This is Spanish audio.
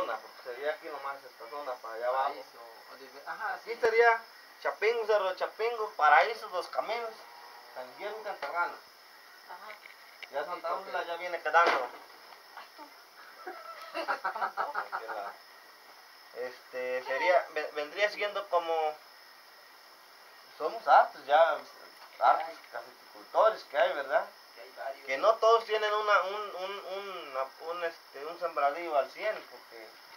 zona, porque sería aquí nomás esta zona para allá abajo. Ajá, Aquí sí. sería Chapingo, Cerro de Chapingo, Paraíso, Los Caminos, San Guillermo y Cantarrana. Ajá. Ya Santa Úrsula ya viene quedando. Sería, vendría siendo como, somos hartos ya, hartos caficultores que hay, ¿verdad? Que hay varios. Que no todos tienen un sembradío al 100, porque